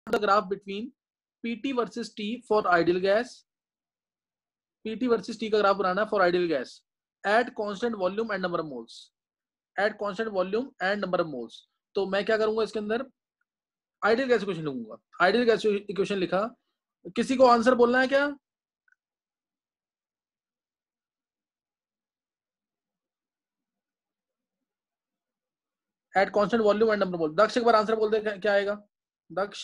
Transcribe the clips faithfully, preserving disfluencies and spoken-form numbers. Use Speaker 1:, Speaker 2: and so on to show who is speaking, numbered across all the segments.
Speaker 1: the graph between P T versus T for ideal gas. P T versus T का graph बनाना for ideal gas at constant volume and number of moles. At constant volume and number of moles. तो मैं क्या करूंगा इसके अंदर ideal gas equation लिखूंगा. Ideal gas equation लिखा. किसी को आंसर बोलना है क्या? At constant volume and number mole. Daksh एक बार आंसर बोल दे, क्या आएगा दक्ष?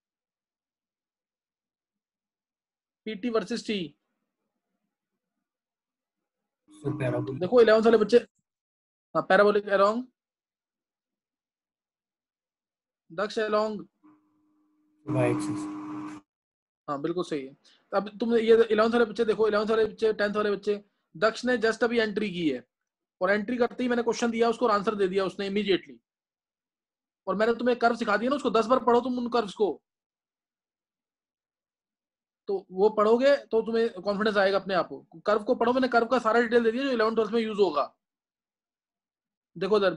Speaker 1: PT versus T. देखो इलेवेंथ वाले बच्चे. हाँ parabolic along. Daksh along.
Speaker 2: Y axis.
Speaker 1: हाँ बिल्कुल सही है. अब तुम ये इलेवेंथ वाले बच्चे देखो, इलेवेंथ वाले बच्चे, टेंथ वाले बच्चे. दक्ष ने जस्ट अभी एंट्री की है और एंट्री करते ही मैंने क्वेश्चन दिया उसको, आंसर दे दिया उसने इमीडिएटली. और मैंने तुम्हें कर्व सिखा दिया ना, उसको दस बार पढ़ो तुम उन कर्व्स को, तो वो पढ़ोगे तो तुम्हें कॉन्फिडेंस आएगा अपने आप. कर्व को पढ़ो, मैंने कर्व का सारा डिटेल दे दिया जो इलेवेंथ ट्वेल्थ में यूज होगा. देखो इधर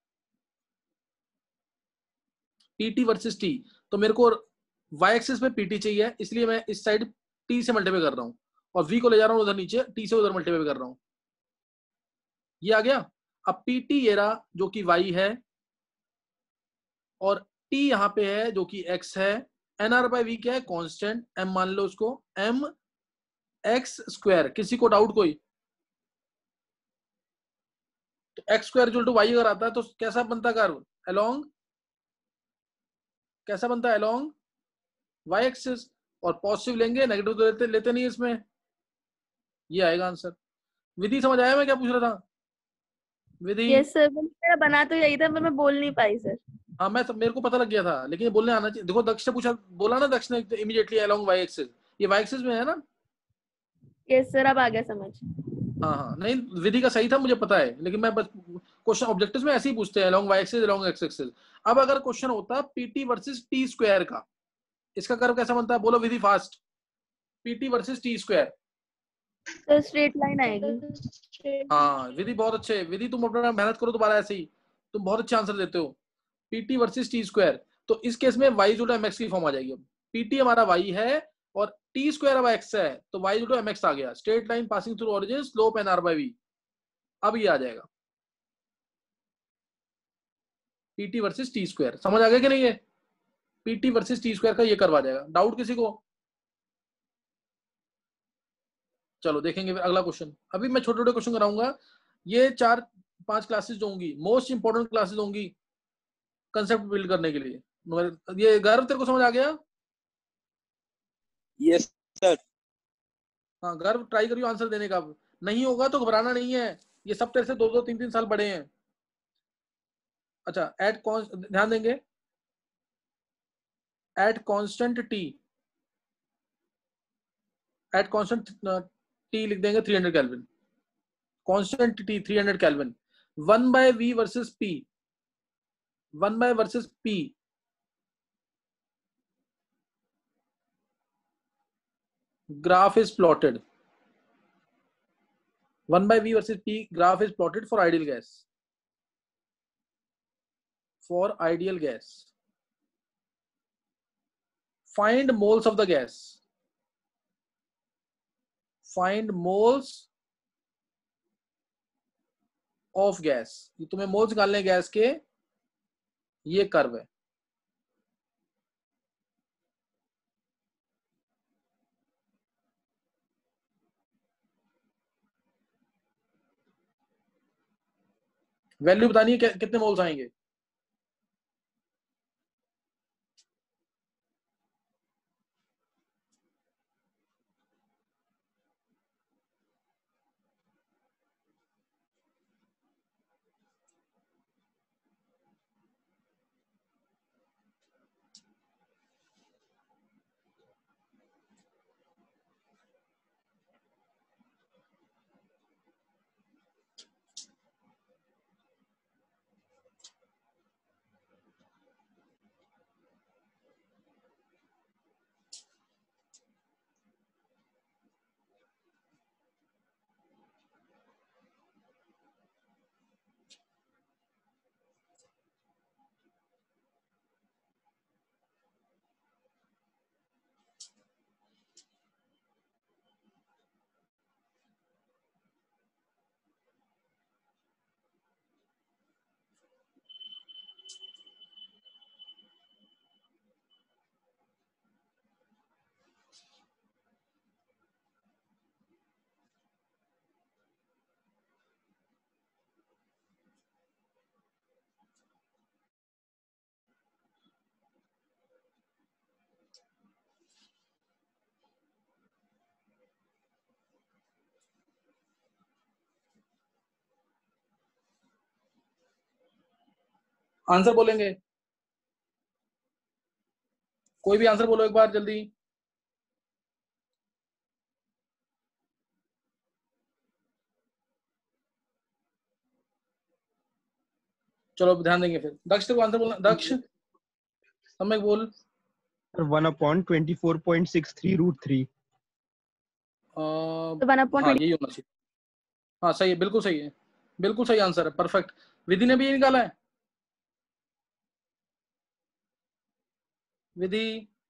Speaker 1: पीटी वर्सेस टी, तो मेरे को वाई एक्सिस पे पीटी चाहिए, इसलिए मैं इस साइड टी से मल्टीप्लाई कर रहा हूँ और वी को ले जा रहा हूँ उधर नीचे, टी से उधर मल्टीप्लाई कर रहा हूँ. ये आ गया. अब पीटी ये रहा जो कि वाई है और टी यहाँ पे है जो कि एक्स है. एन आर बाई वी क्या है? कांस्टेंट. एम मान लो उसको एम एक्स स्क्वायर. किसी को डाउट कोई? तो X square equal to Y अगर आता है तो कैसा बनता कर्व? अलोंग. कैसा बनता है? Along Y axis. और पॉजिटिव लेंगे, नेगेटिव तो लेते लेते नहीं इसमें. ये आएगा आंसर. विधि समझ आया मैं क्या पूछ रहा था? विधि.
Speaker 3: यस सर, मेरा बना तो यही था पर मैं बोल नहीं पाई सर.
Speaker 1: हाँ मैं मेरे को पता लग गया था, लेकिन ये बोलने आना चाहिए. देखो दक्ष से पूछा, बोला ना दक्ष ने इमीडिएटली अलोंग वाई एक्सिस. ये वाई एक्सिस में है ना?
Speaker 3: यस सर, अब आ गया समझ.
Speaker 1: हाँ हाँ नहीं, विधि का सही था मुझे पता है, लेकिन मैं बस क्वेश्चन ऑब्जेक्टिव्स में ऐसे ही पूछते हैं along Y axis along X axis. अब अगर क्वेश्चन होता पीटी वर्सेस टी स्क्वायर का, इसका कर्व कैसा बनता है? बोलो Vidhi fast. PT versus T square.
Speaker 3: Sir straight line आएगी.
Speaker 1: हाँ विधि बहुत अच्छे. विधि तुम अपना मेहनत करो दोबारा ऐसे ही, तुम बहुत अच्छे आंसर देते हो. पीटी वर्सेस टी स्क्वायर, तो इस केस में वाई जुटा एमएक्स की फॉर्म आ जाएगी. अब पीटी हमारा वाई है और टी स्क्वायर अब एक्स है, तो वाई जुटा एमएक्स आ गया. Straight line passing through origin, slope N R by V. अब ये आ जाएगा पीटी वर्सेस टी स्क्वायर. समझ आ गया कि नहीं? है पीटी वर्सेस टी स्क्वायर का ये करवा जाएगा. डाउट किसी को? चलो देखेंगे फिर अगला क्वेश्चन. अभी मैं छोटे छोटे क्वेश्चन कराऊंगा. ये चार पांच क्लासेस जो होंगी मोस्ट इंपोर्टेंट क्लासेस होंगी कंसेप्ट बिल्ड करने के लिए. ये गर्व तेरे को समझ आ गया?
Speaker 4: Yes sir.
Speaker 1: हाँ गर्व ट्राई करियो आंसर देने का. नहीं होगा तो घबराना नहीं है, ये सब तेरे से दो दो तीन तीन साल बड़े हैं. अच्छा एट कॉन्स ध्यान देंगे. At constant T, at constant T लिख देंगे three hundred kelvin. Constant T three hundred kelvin. One by V versus P. One by versus P. Graph is plotted. One by v versus p graph is plotted for ideal gas. For ideal gas, find moles of the gas. Find moles of gas. ये तुम्हें moles निकालने gas के, ये curve है. Value बतानी है कितने moles आएंगे. आंसर बोलेंगे? कोई भी आंसर बोलो एक बार जल्दी। चलो ध्यान देंगे फिर। दक्ष को आंसर बोलना। दक्ष सम्यक बोल।
Speaker 4: One upon twenty four point six three root three.
Speaker 3: तो वन अपॉन
Speaker 1: हाँ यही होना चाहिए। हाँ सही है, बिल्कुल सही है, बिल्कुल सही आंसर है, परफेक्ट। विधि ने भी ये निकाला है। विधि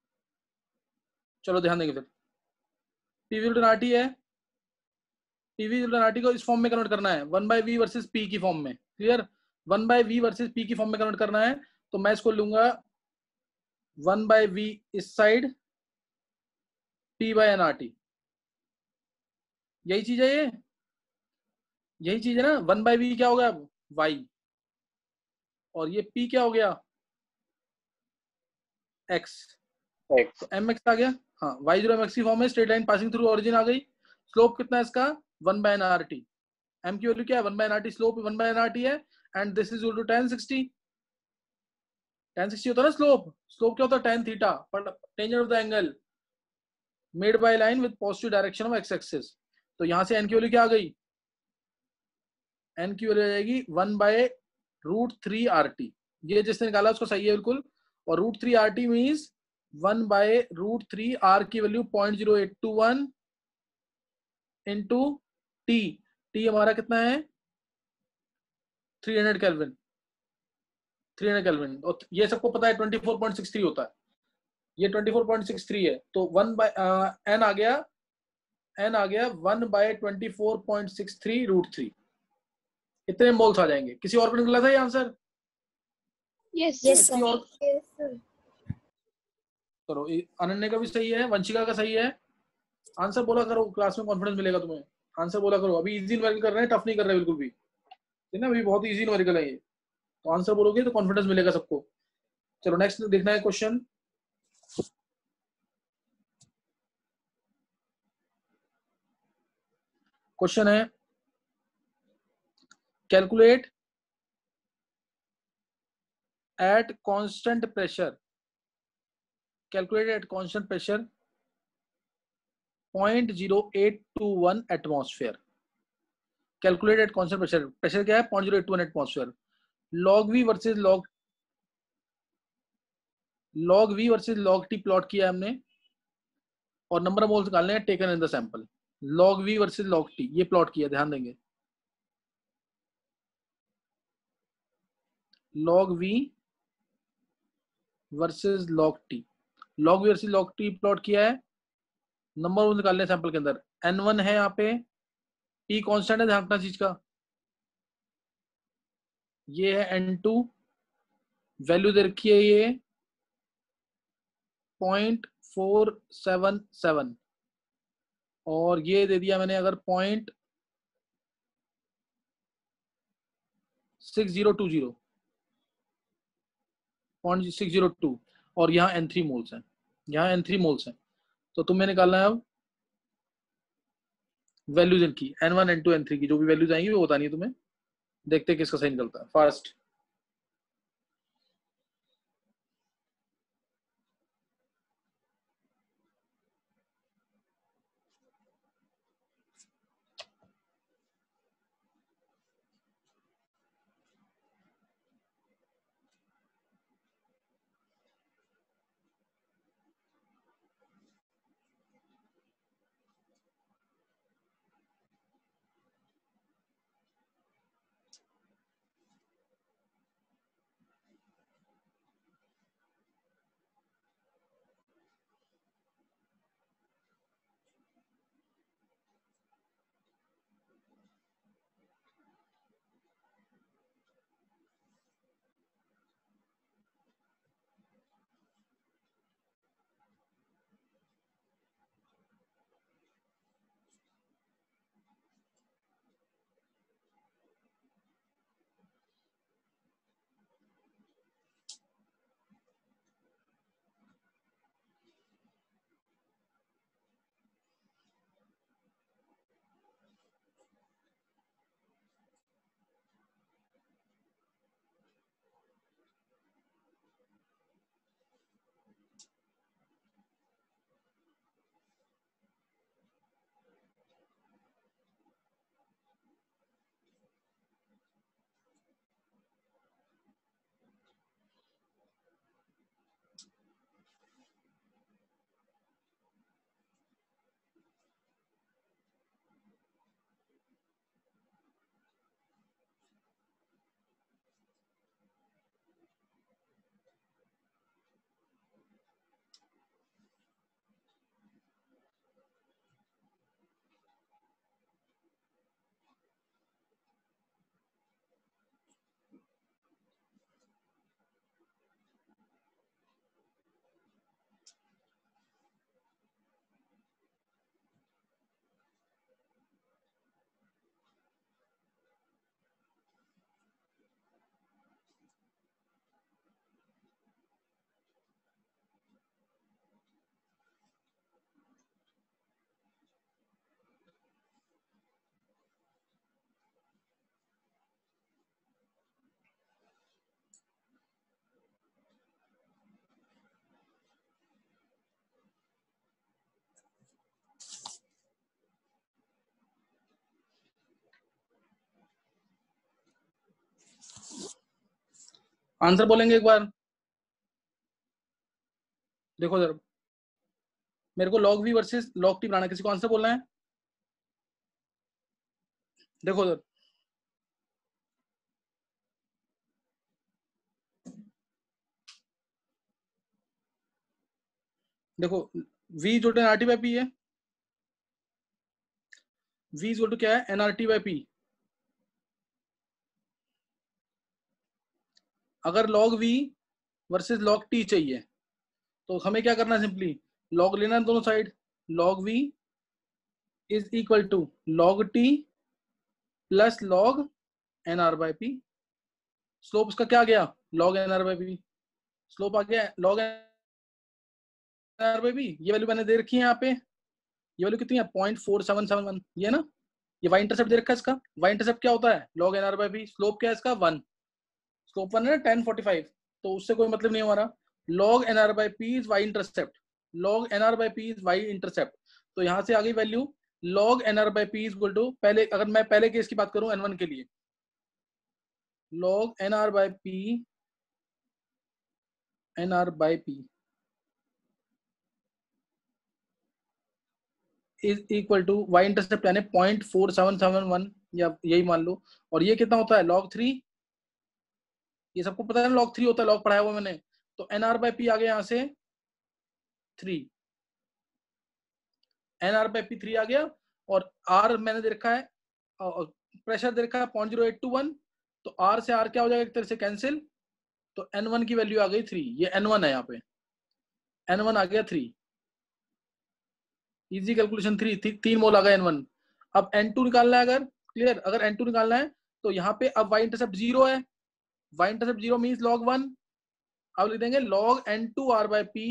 Speaker 1: चलो ध्यान देंगे फिर। पीवी रिटर्न आरटी है, पीवी रिटर्न आरटी को इस फॉर्म में कन्वर्ट करना है, one by V versus P की फॉर्म में। Clear? One by V versus P की फॉर्म में कन्वर्ट करना है, तो मैं इसको लूंगा वन बाय वी इस side, P by N R T. यही चीज है, ये यही चीज है ना। वन बाय वी क्या हो गया अब? वाई। और ये पी क्या हो गया? एक्स।
Speaker 5: एक्स।
Speaker 1: तो एम एक्स आ गया। हाँ, वाई जीरो एम एक्स की फॉर्म में, straight line passing through origin आ गई। स्लोप कितना है इसका? One by N R T. M की वैल्यू क्या है? One by N R T. Slope one by N R T है, and this is equal to tan sixty. Tan sixty होता है ना स्लोप। स्लोप क्या होता है? Tan theta, tangent of the angle made by line with positive direction of X axis. तो यहां से एन की वैल्यू क्या आ गई? एन की वैल्यू आ जाएगी one by root three R T. ये जिसने निकाला उसको सही है बिल्कुल। और root three R T means one by root three, R की value point zero eight two one into T. T हमारा कितना है? Three hundred kelvin. Three hundred kelvin. और ये सबको पता है twenty four point six three होता है। ये twenty four point six three है, तो वन बाय एन आ गया, एन आ गया one by twenty four point six three root three. इतने मोल्स आ जाएंगे। किसी और को निकला था ये आंसर?
Speaker 6: यस
Speaker 1: किसी
Speaker 6: सर।
Speaker 1: और? करो। अनन्या का भी सही है, वंशिका का सही है। आंसर बोला करो, क्लास में कॉन्फिडेंस मिलेगा तुम्हें। आंसर बोला करो। अभी इजी न्यूमेरिकल कर रहे हैं, टफ नहीं कर रहे बिल्कुल भी, है ना। अभी बहुत इजी न्यूमेरिकल है ये, तो आंसर बोलोगे तो कॉन्फिडेंस मिलेगा सबको। चलो नेक्स्ट देखना है क्वेश्चन। क्वेश्चन है calculate at constant pressure, calculate at constant pressure point zero eight two one atmosphere. Calculate at constant pressure, pressure क्या है? Point zero eight two one atmosphere. Log V versus log log V versus log T plot किया हमने, और number of moles निकालने हैं taken in the sample. Log V versus log T ये प्लॉट किया, ध्यान देंगे। Log V versus log T, log V versus log T plot किया है। नंबर ऑफ निकालने हैं सैंपल के अंदर। एन वन है यहाँ पे, टी कांस्टेंट है, ध्यान रखना चीज का। ये है एन टू, वैल्यू दे रखी है ये पॉइंट फोर सेवन सेवन, और ये दे दिया मैंने अगर point six zero two zero, point six zero two, और यहाँ एन थ्री मोल्स हैं, यहाँ एन थ्री मोल्स हैं। तो तुम्हें निकालना है अब वैल्यूज इनकी, N one N two N three की जो भी वैल्यूज आएंगी वो बतानी है तुम्हें। देखते हैं किसका सही निकलता है फास्ट। आंसर बोलेंगे एक बार? देखो जरा, मेरे को log V versus log T बनाना, किसी को आंसर बोलना है? देखो जरा, देखो v जो एनआरटी बाई पी है, v इज इक्वल टू क्या है? NRT by P. अगर log v versus log t चाहिए तो हमें क्या करना है? सिंपली log लेना है दोनों side. log v is equal to log t plus log nr by p। Slope इसका क्या आ गया? log nr by p। Slope आ गया log nr बाई p। ये वैल्यू मैंने दे रखी है यहाँ पे, ये वैल्यू कितनी है? Point four seven seven one, ये ना। ये y इंटरसेप्ट दे रखा है इसका। y इंटरसेप्ट क्या होता है? log nr by p। Slope क्या है इसका? वन। स्लोप वन है ना, टेन फोर्टी फाइव, तो उससे कोई मतलब नहीं हमारा। log nr by p is y intercept. log nr by p is y intercept. तो यहाँ से आ गई value log nr by p is equal to, पहले अगर मैं पहले केस की बात करूं एन वन के लिए, log nr by p, nr by p is equal to y intercept यानी point four seven seven one, या यही मान लो। और ये कितना होता है? log three. ये सबको पता है log थ्री होता है, log पढ़ाया हुआ मैंने। तो nr बाई p आ गया यहाँ से three, nr by p three आ गया। और r मैंने दे रखा है, प्रेशर दे रखा है point zero eight two one, तो r से r क्या हो जाएगा? एक तरह से कैंसिल। तो एन वन की वैल्यू आ गई थ्री। ये एन वन है, यहाँ पे एन वन आ गया थ्री। इजी कैलकुलेशन, थ्री थी, तीन मोल आ गया एन वन। अब एन टू निकालना है, अगर क्लियर, अगर एन टू निकालना है तो यहाँ पे अब y इंटरसेप्ट जीरो है। y intercept zero means log one. अब लिख देंगे log N two r by p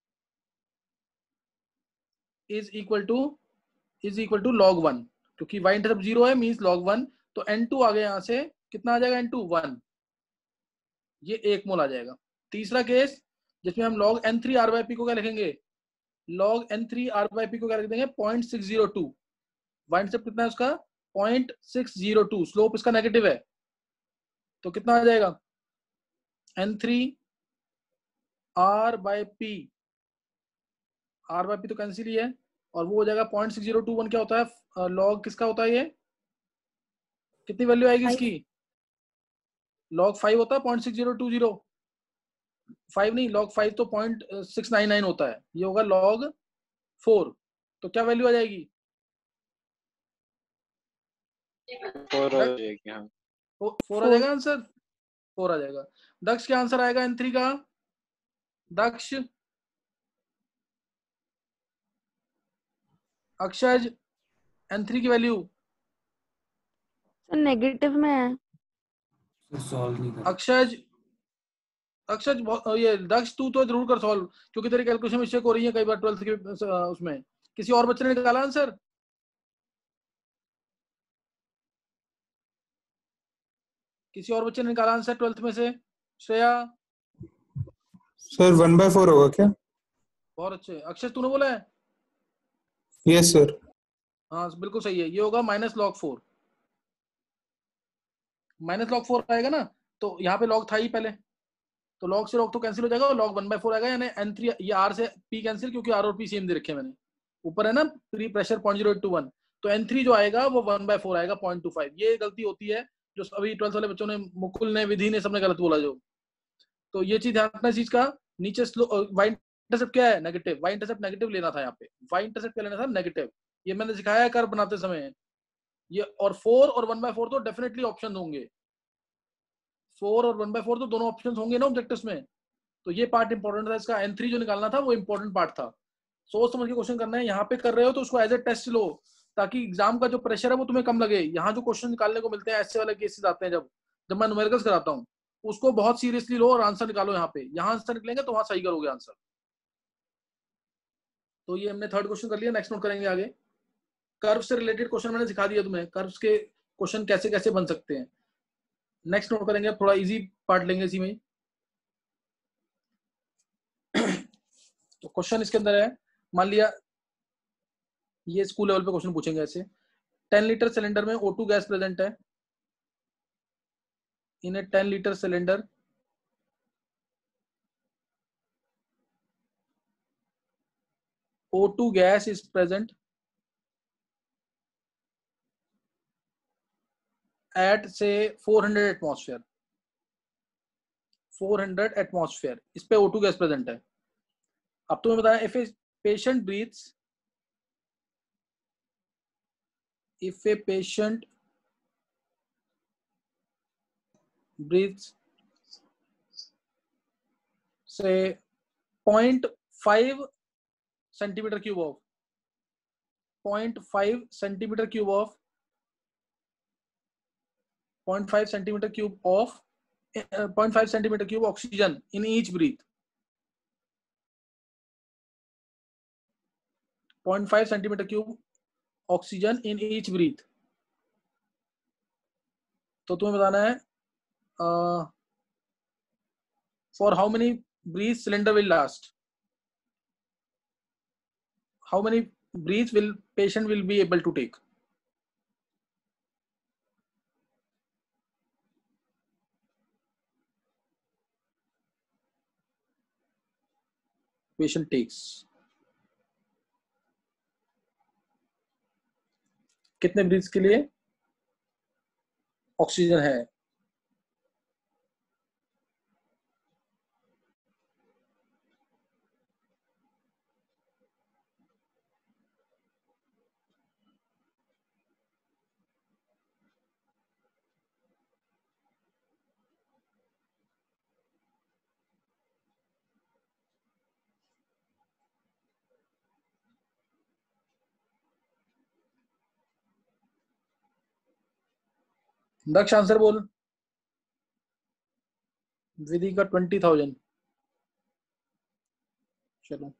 Speaker 1: is equal to is equal to log one, क्योंकि y इंटरसेप्ट जीरो है मीन्स log वन। तो एन टू आ गया, यहाँ से कितना आ जाएगा? एन टू वन, ये एक मोल आ जाएगा। तीसरा केस जिसमें हम log N three r by p को क्या लिखेंगे? log N three r by p को क्या लिख देंगे? Point six zero two. y intercept कितना है उसका? Point six zero two. Slope इसका नेगेटिव है, तो कितना आ जाएगा? N three r by p, r by p तो कैंसिल ही है, और वो हो जाएगा point six zero two one. क्या होता है? लॉग किसका होता है? ये कितनी वैल्यू आएगी इसकी? लॉग फाइव होता है point six zero two zero. Five नहीं, लॉग फाइव तो पॉइंट सिक्स नाइन नाइन होता है। ये होगा लॉग फोर। तो क्या वैल्यू आ जाएगी?
Speaker 5: फोर आ जाएगी। हाँ,
Speaker 1: फोर आ जाएगा आंसर, फोर आ जाएगा। दक्ष क्या आंसर आएगा एन थ्री का? दक्ष, अक्षय, एन थ्री की वैल्यू
Speaker 3: नेगेटिव में है।
Speaker 2: सॉल्व नहीं कर।
Speaker 1: अक्षय, अक्षय ये दक्ष तू तो जरूर कर सॉल्व, क्योंकि तेरी कैलकुलेशन मिस्टेक हो रही है कई बार ट्वेल्थ के उसमें। किसी और बच्चे ने निकाला आंसर? किसी और बच्चे ने निकाला आंसर ट्वेल्थ में से? Shreya?
Speaker 7: Sir one by four होगा क्या?
Speaker 1: बहुत अच्छे। अक्षय तूने बोला है?
Speaker 7: Yes sir.
Speaker 1: हाँ बिल्कुल सही है, ये होगा minus log four. Minus log four आएगा ना, तो यहाँ पे लॉग था ही पहले, तो लॉग से लॉग तो कैंसिल हो जाएगा और लॉग वन बाय फोर आएगा। यानी एन थ्री, ये आर से पी कैंसिल, क्योंकि आर और पी सेम दे रखे मैंने। ऊपर है ना pre pressure point zero eight two one, तो एन थ्री जो आएगा वो वन बाय फोर आएगा, पॉइंट टू फाइव। ये गलती होती है जो अभी ट्वेल्थ वाले बच्चों ने, मुकुल ने, विधि ने, सबने गलत बोला जो। तो ये चीज ध्यान रखना इस चीज का। नीचे वाई इंटरसेप्ट क्या है? नेगेटिव। वाई इंटरसेप्ट नेगेटिव लेना था यहाँ पे। वाई इंटरसेप्ट क्या लेना था? नेगेटिव। ये मैंने सिखाया है कर बनाते समय। ये और फोर और वन बाय फोर तो डेफिनेटली ऑप्शन होंगे। फोर और वन बाय फोर तो दोनों ऑप्शन होंगे ना ऑब्जेक्टिव्स में। तो ये पार्ट इंपॉर्टेंट था इसका। एन थ्री जो निकालना था वो इंपॉर्टेंट पार्ट था। सोच समझ के क्वेश्चन करना है। यहाँ पे कर रहे हो तो उसको एज ए टेस्ट लो, ताकि एग्जाम का जो प्रेशर है वो तुम्हें कम लगे। यहाँ जो क्वेश्चन निकालने को मिलते हैं, ऐसे वाले केसेस आते हैं जब जब मैं न्यूमेरिकल्स कराता हूँ, उसको बहुत सीरियसली लो और आंसर निकालो। यहाँ पे यहाँ आंसर निकलेंगे तो वहां सही करोगे आंसर। तो ये हमने थर्ड क्वेश्चन कर लिया। नेक्स्ट नोट करेंगे आगे। कर्व से रिलेटेड क्वेश्चन मैंने सिखा दिया तुम्हें, कर्व्स के क्वेश्चन कैसे कैसे बन सकते हैं। नेक्स्ट नोट करेंगे, थोड़ा इजी पार्ट लेंगे इसी में। तो क्वेश्चन इसके अंदर है, मान लिया ये स्कूल लेवल पे क्वेश्चन पूछेंगे ऐसे। टेन लीटर सिलेंडर में ओ टू गैस प्रेजेंट है। In a ten litre cylinder O two gas is present at say four hundred atmosphere, four hundred atmosphere, इस पे O two गैस प्रेजेंट है। अब तुम्हें बताना, if a patient breathes, if a patient breathes say zero point five centimeter cube of zero point five centimeter cube of zero point five centimeter cube of uh, zero point five centimeter cube oxygen in each breath, zero point five centimeter cube oxygen in each breath। तो तुम्हें बताना है uh, for how many breaths cylinder will last, how many breaths will patient will be able to take। patient takes कितने breaths के लिए oxygen है। दक्ष answer बोल। विधि का ट्वेंटी थाउजेंड। चलो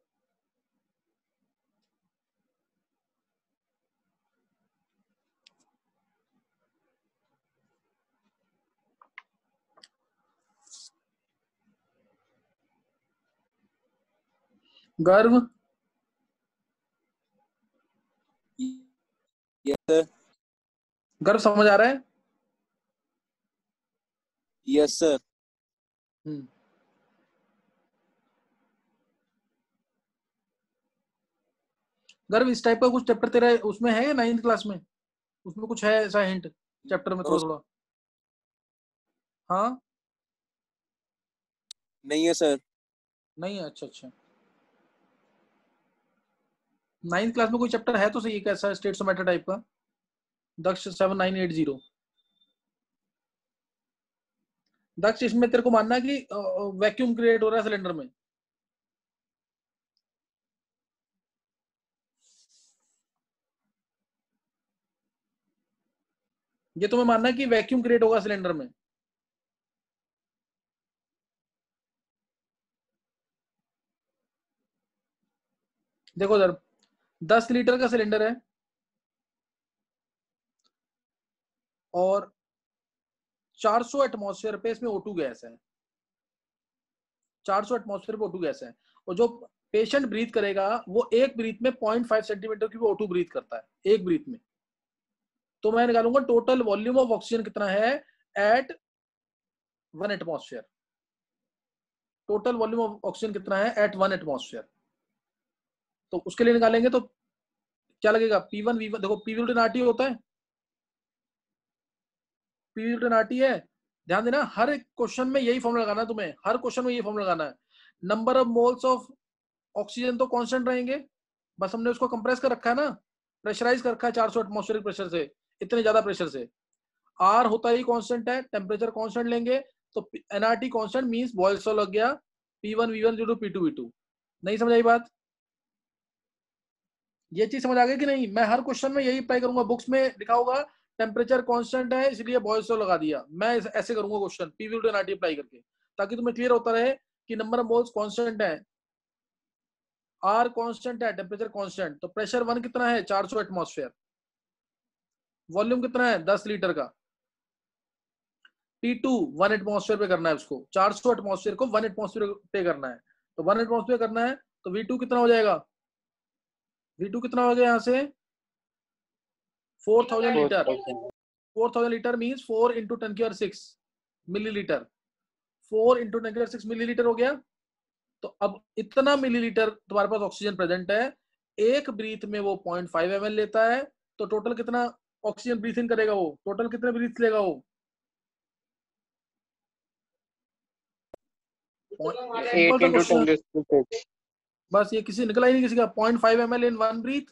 Speaker 1: गर्व,
Speaker 8: यस सर।
Speaker 1: गर्व समझ आ रहा है?
Speaker 8: Yes sir.
Speaker 1: हम्म गर्व, इस टाइप का कुछ चैप्टर तेरा उसमें है नाइन्थ क्लास में? उसमें कुछ है ऐसा हिंट चैप्टर में थोड़ा थोड़ा? हाँ
Speaker 8: नहीं है सर।
Speaker 1: नहीं है, अच्छा अच्छा। नाइन्थ क्लास में कोई चैप्टर है तो सही, एक ऐसा स्टेट्स मैटर टाइप का। Daksh seven nine eight zero. Daksh, इसमें तेरे को मानना है कि वैक्यूम क्रिएट हो रहा है सिलेंडर में? ये तुम्हें मानना है कि वैक्यूम क्रिएट होगा सिलेंडर में? देखो सर, दस लीटर का सिलेंडर है और चार सौ एटमॉस्फेयर पे इसमें O टू गैस है, चार सौ एटमॉस्फेयर पे O टू गैस है, और जो पेशेंट ब्रीथ करेगा वो एक ब्रीथ में पॉइंट फाइव सेंटीमीटर की O टू ब्रीथ करता है एक ब्रीथ में। तो मैं निकालूंगा टोटल वॉल्यूम ऑफ ऑक्सीजन कितना है at one atmosphere. Total volume of oxygen कितना है एट वन एटमॉस्फेयर। तो उसके लिए निकालेंगे तो क्या लगेगा, पी वन वी वन। देखो पी वी आर टी होता है, पी वी आर टी है। ध्यान देना, हर एक क्वेश्चन में यही फॉर्मूला लगाना है तुम्हें, हर क्वेश्चन में यही फॉर्मूला लगाना है। Number of moles of oxygen तो कांस्टेंट रहेंगे, बस हमने उसको कंप्रेस कर रखा है ना, प्रेशराइज कर रखा है चार सौ एटमॉस्फेरिक प्रेशर से, इतने ज्यादा प्रेशर से। आर होता ही कांस्टेंट है, टेम्परेचर कांस्टेंट लेंगे तो NRT constant means Boyle's law लग गया, P one V one two P two V two. नहीं समझ आई बात? ये चीज समझ आ गई कि नहीं? मैं हर क्वेश्चन में यही अप्लाई करूंगा, बुक्स में लिखा होगा टेम्परेचर कांस्टेंट है इसलिए बॉयल्स लॉ लगा दिया, मैं ऐसे करूंगा question P V to NRT apply करके, ताकि तुम्हें क्लियर होता रहे कि नंबर ऑफ मोल्स कांस्टेंट है, आर कांस्टेंट है, टेम्परेचर कांस्टेंट। तो प्रेशर वन कितना है चार सौ एटमॉस्फेयर, वॉल्यूम कितना है दस लीटर का, पी टू वन एटमॉस्फेयर पे करना है उसको, चार सौ एटमॉस्फेयर को वन एटमॉस्फेयर पे करना है, तो वन एटमॉस्फेयर करना है तो वी टू कितना हो जाएगा, वी टू कितना हो गया यहाँ से four thousand litre, four thousand litre means four into ten की power six millilitre, four into ten की पावर सिक्स मिलीलीटर हो गया। तो अब इतना मिलीलीटर तुम्हारे पास ऑक्सीजन प्रेजेंट है, एक ब्रीथ में वो पॉइंट फाइव एम एल लेता है, तो टोटल कितना ऑक्सीजन ब्रीथ इन करेगा, वो टोटल कितने ब्रीथ लेगा वो?
Speaker 5: Eight into ten raise to six.
Speaker 1: बस ये किसी निकला ही नहीं किसी का, point five M L in one breath,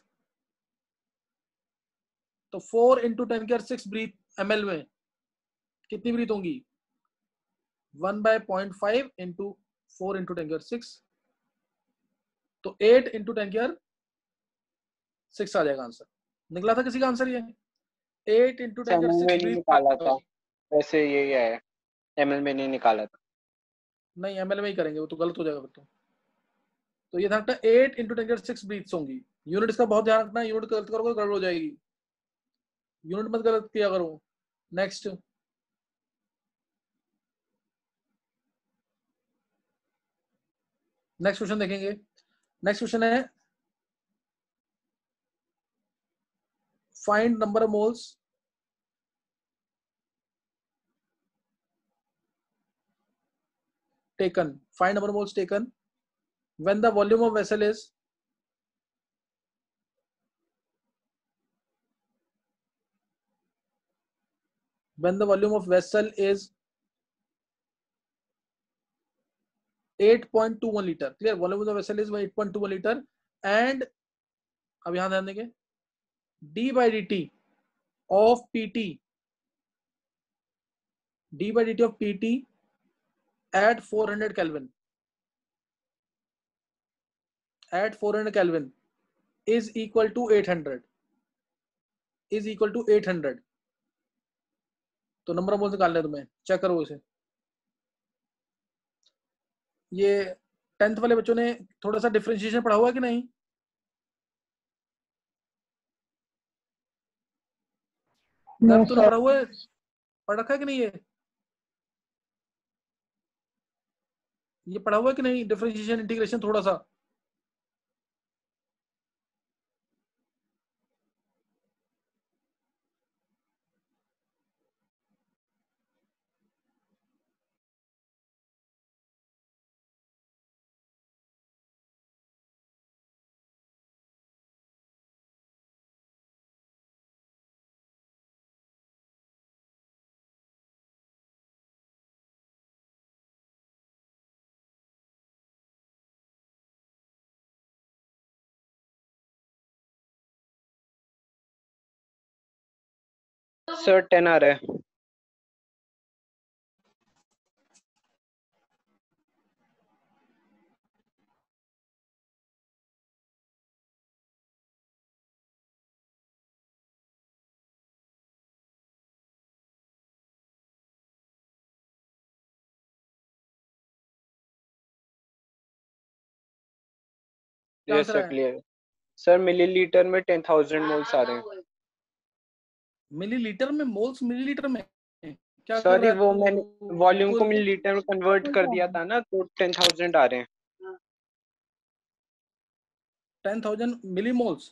Speaker 1: तो फोर इंटू टेन केयर सिक्स ब्रीथ एम एल में कितनी ब्रीथ होंगी? One by point five into four into ten केयर सिक्स, तो एट इंटू टेन केयर सिक्स आ जाएगा आंसर। निकला था किसी का आंसर ये? एट इंटू टेन केयर
Speaker 5: एमएल में
Speaker 1: सिक्स
Speaker 5: नहीं
Speaker 1: ब्रीथ।
Speaker 5: निकाला था, वैसे यही है, एमएल में नहीं निकाला था।
Speaker 1: नहीं एम एल में ही करेंगे, वो तो गलत हो जाएगा फिर तो। तो ये ध्यान रखना एट इंटू टेन केयर सिक्स ब्रीथ्स होंगी। यूनिट इसका बहुत ध्यान रखना, यूनिट गलत करोगे गड़बड़ हो जाएगी, यूनिट मत गलत किया करो। नेक्स्ट नेक्स्ट क्वेश्चन देखेंगे। नेक्स्ट क्वेश्चन है find number of moles taken, find number of moles taken when the volume of vessel is when the volume of vessel is eight point two one liter, clear, volume of the vessel is eight point two one liter and अब यहां ध्यान देंगे d by dt of pt, d by dt of pt at four hundred Kelvin, at four hundred Kelvin is equal to eight hundred, is equal to eight hundred। तो number of moles निकालने तुम्हें, check करो इसे। ये tenth वाले बच्चों ने थोड़ा सा डिफरेंशिएशन पढ़ा हुआ है कि नहीं?
Speaker 3: No,
Speaker 1: तूने पढ़ा हुआ है, पढ़ रखा है कि नहीं? ये ये पढ़ा हुआ है कि नहीं डिफरेंशिएशन इंटीग्रेशन थोड़ा सा?
Speaker 5: सर टेन आ रहा है। Yes sir clear. Sir millilitre में टेन थाउजेंड मोल्स आ रहे हैं।
Speaker 1: मिलीलीटर में मोल्स, मिलीलीटर में क्या कर
Speaker 5: सॉरी
Speaker 1: रहा है
Speaker 5: वो
Speaker 1: तू?
Speaker 5: मैंने वॉल्यूम को मिलीलीटर में कन्वर्ट कर दिया था ना, तो टेन थाउजेंड आ रहे हैं।
Speaker 1: Ten thousand millimoles?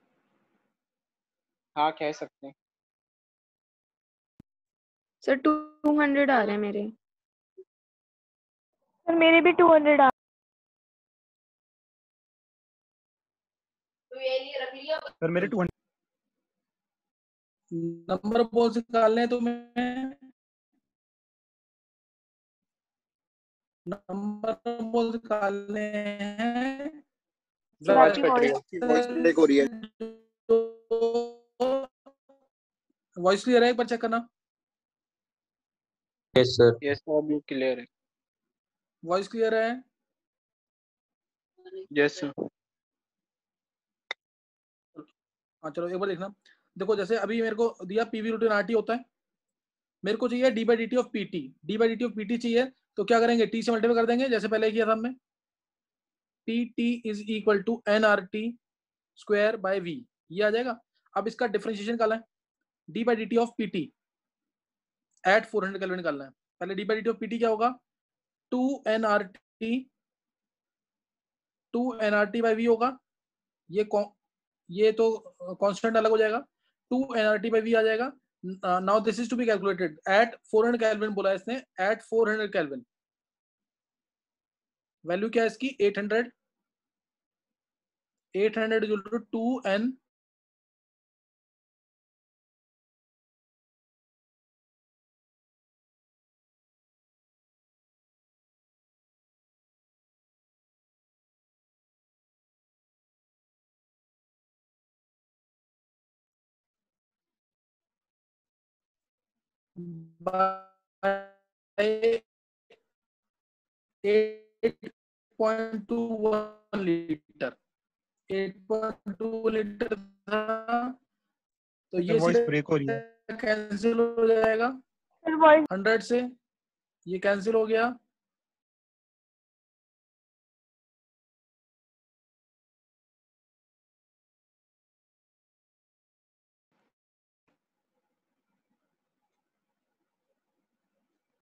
Speaker 5: हाँ कह सकते हैं।
Speaker 3: सर टू हंड्रेड आ रहे हैं मेरे। सर मेरे भी टू हंड्रेड आ
Speaker 4: सर मेरे two hundred.
Speaker 1: Number of moles निकालने हैं तुम्हें, नंबर ऑफ मोल्स निकालने हैं।
Speaker 3: सर आपकी वॉइस
Speaker 4: ब्रेक हो रही है।
Speaker 1: वॉइस क्लियर है? एक बार चेक करना।
Speaker 5: Yes sir. यस सर अभी क्लियर है।
Speaker 1: वॉइस क्लियर है?
Speaker 5: Yes sir.
Speaker 1: हाँ चलो एक बार देखना। देखो जैसे अभी मेरे को दिया पीवी रूट इन आरटी होता है, मेरे को चाहिए D by D T of PT, D by D T of PT चाहिए, तो क्या करेंगे? टी से मल्टीप्लाई कर देंगे जैसे पहले किया था हमने। P T is equal to N R T square by V, ये आ जाएगा। अब इसका डिफरेंशिएशन निकालना है, D by D T of PT at four hundred kelvin निकालना है। पहले D by D T of PT क्या होगा? Two N R T, two N R T by V होगा, ये ये तो कांस्टेंट अलग हो जाएगा, two N R T by V आ जाएगा। Now this is to be calculated at four hundred kelvin, बोला इसने at four hundred kelvin. Value क्या है इसकी eight hundred eight hundred equal to two N eight point two one litre eight point two litre था, तो ये
Speaker 4: voice break हो रही है।
Speaker 1: कैंसिल हो जाएगा
Speaker 3: सर वॉइस
Speaker 1: हंड्रेड से, ये कैंसिल हो गया